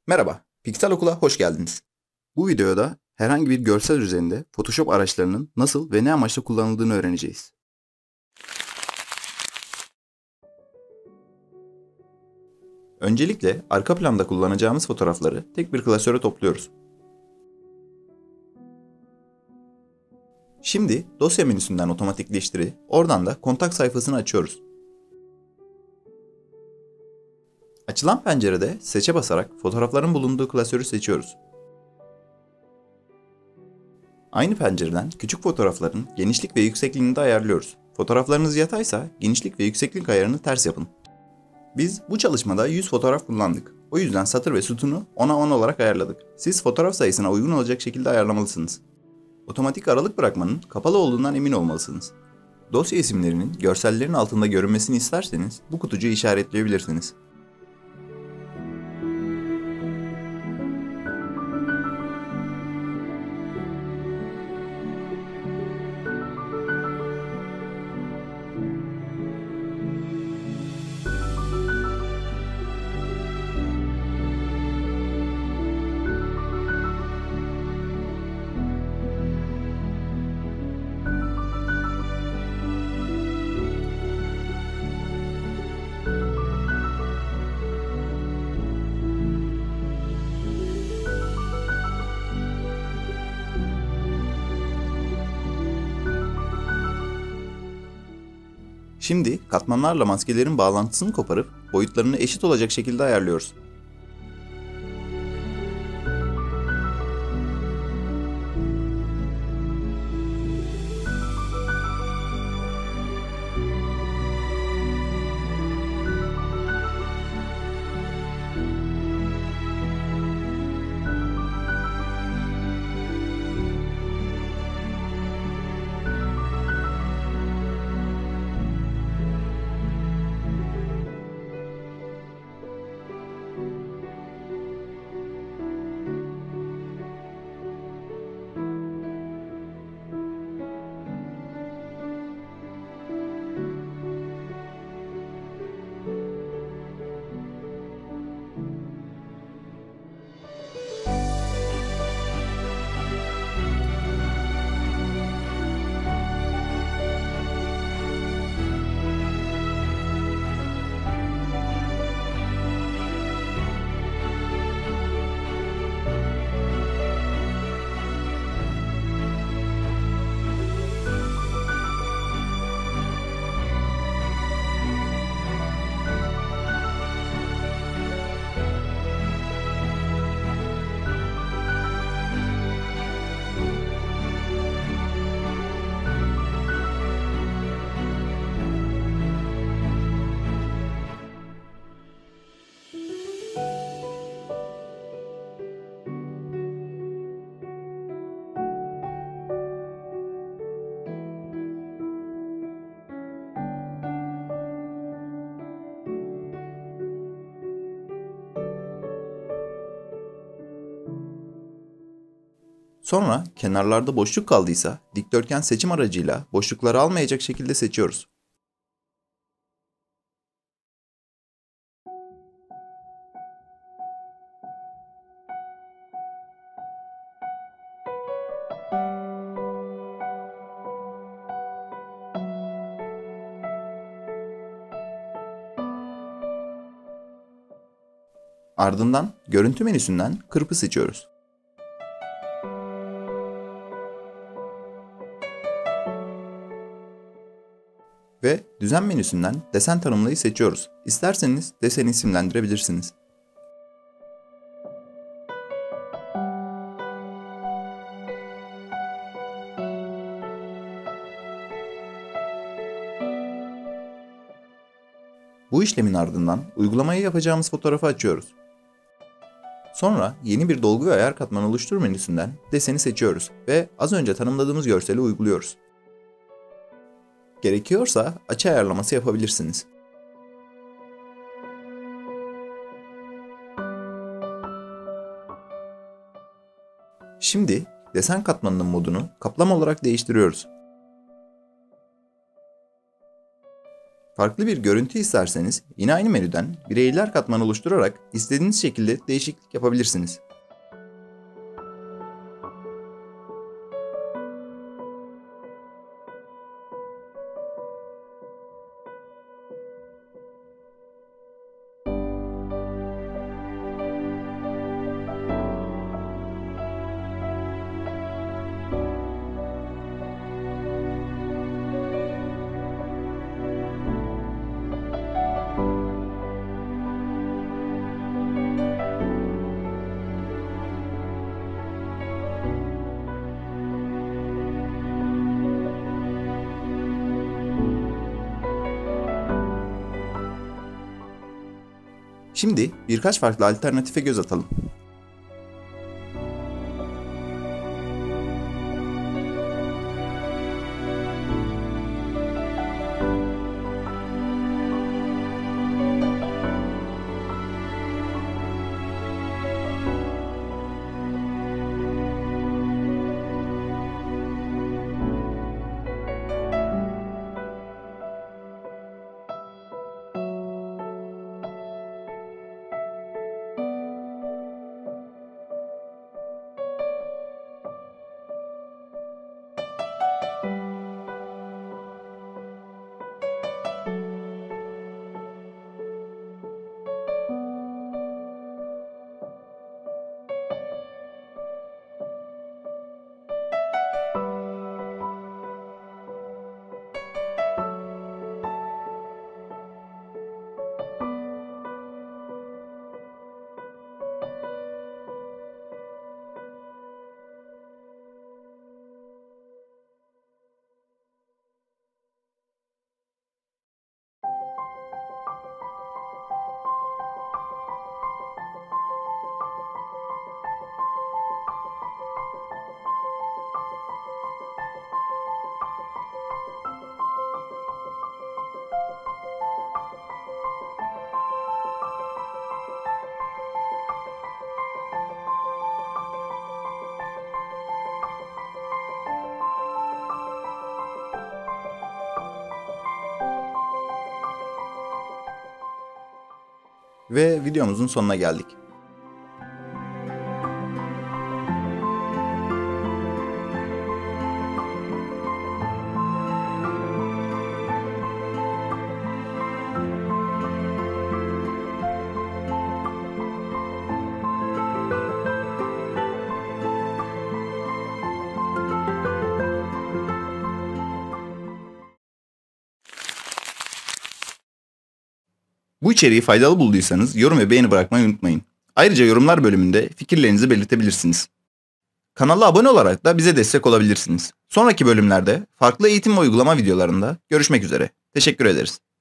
Merhaba, Piksel Okul'a hoş geldiniz. Bu videoda herhangi bir görsel üzerinde Photoshop araçlarının nasıl ve ne amaçla kullanıldığını öğreneceğiz. Öncelikle arka planda kullanacağımız fotoğrafları tek bir klasöre topluyoruz. Şimdi dosya menüsünden otomatikleştiri, oradan da kontak sayfasını açıyoruz. Açılan pencerede seçe basarak fotoğrafların bulunduğu klasörü seçiyoruz. Aynı pencereden küçük fotoğrafların genişlik ve yüksekliğini de ayarlıyoruz. Fotoğraflarınız yataysa genişlik ve yükseklik ayarını ters yapın. Biz bu çalışmada 100 fotoğraf kullandık. O yüzden satır ve sütunu 10'a 10 olarak ayarladık. Siz fotoğraf sayısına uygun olacak şekilde ayarlamalısınız. Otomatik aralık bırakmanın kapalı olduğundan emin olmalısınız. Dosya isimlerinin görsellerin altında görünmesini isterseniz bu kutucuğu işaretleyebilirsiniz. Şimdi katmanlarla maskelerin bağlantısını koparıp boyutlarını eşit olacak şekilde ayarlıyoruz. Sonra kenarlarda boşluk kaldıysa dikdörtgen seçim aracıyla boşlukları almayacak şekilde seçiyoruz. Ardından görüntü menüsünden kırpı seçiyoruz. Ve düzen menüsünden desen tanımlayı seçiyoruz. İsterseniz deseni isimlendirebilirsiniz. Bu işlemin ardından uygulamayı yapacağımız fotoğrafı açıyoruz. Sonra yeni bir dolgu ve ayar katmanı oluştur menüsünden deseni seçiyoruz ve az önce tanımladığımız görseli uyguluyoruz. Gerekiyorsa açı ayarlaması yapabilirsiniz. Şimdi desen katmanının modunu kaplama olarak değiştiriyoruz. Farklı bir görüntü isterseniz yine aynı menüden bireyler katmanı oluşturarak istediğiniz şekilde değişiklik yapabilirsiniz. Şimdi birkaç farklı alternatife göz atalım. Ve videomuzun sonuna geldik. Bu içeriği faydalı bulduysanız yorum ve beğeni bırakmayı unutmayın. Ayrıca yorumlar bölümünde fikirlerinizi belirtebilirsiniz. Kanala abone olarak da bize destek olabilirsiniz. Sonraki bölümlerde farklı eğitim ve uygulama videolarında görüşmek üzere. Teşekkür ederiz.